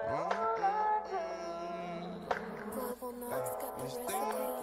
GlobalKnockz got the recipe.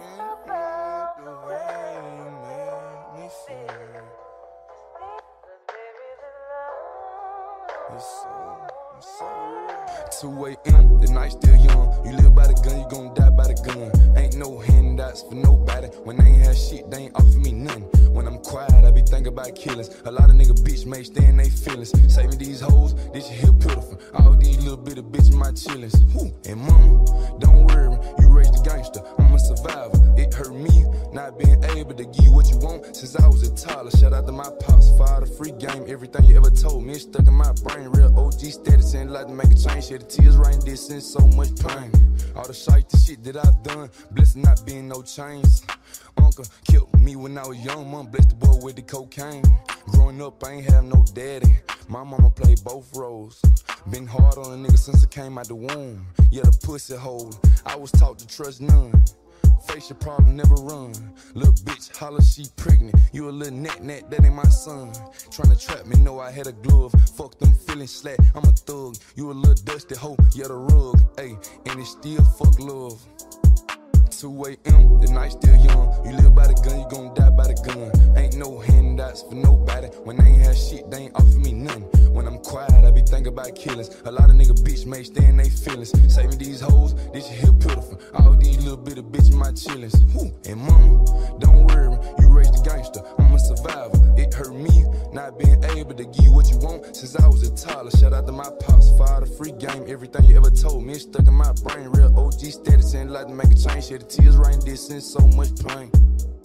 It's 2 a.m., the night still young. You live by the gun, you gon' die by the gun. Ain't no handouts for nobody. When they ain't had shit, they ain't offer me nothing. When I'm quiet, I be thinking about killings. A lot of nigga bitch may stay in they feelings. Saving these hoes, this shit here pitiful. All these little bitty bitches my chillens. And mama, don't worry, you raised a gangster. I'm a survivor. It hurt me not being able to give you what you want since I was a toddler. Shout out to my pops for the free game. Everything you ever told me is stuck in my brain. Real OG status and like to make a change. Shed the tears right distance, so much pain. All the shit that I've done, blessed not being no chains. Uncle killed me when I was young, mom blessed the boy with the cocaine. Growing up, I ain't have no daddy. My mama played both roles. Been hard on a nigga since I came out the womb. Yeah, the pussy hole. I was taught to trust none. Face your problem, never run. Little bitch holler, she pregnant. You a little net, that ain't my son. Tryna trap me, know I had a glove. Fuck them feelings slack, I'm a thug. You a little dusty hoe, yeah the rug. Ayy, and it's still fuck love. 2 a.m., the night still young. You live by the gun, you gon' die by the gun. Ain't no handouts for nobody. When they ain't had shit, they ain't offer me nothing. When I'm quiet, I be thinking about killings. A lot of nigga bitch may stay in they feelings. Saving these hoes, this shit here pitiful. All these little bitty bitches my chillens. And mama, don't worry, you raised a gangster. I'm a survivor. It hurt me not being able to give you what you want since I was a toddler. Shout out to my pops for the free game. Everything you ever told me is stuck in my brain. Real OG status and like to make a change. Shed the tears right distance, so much pain.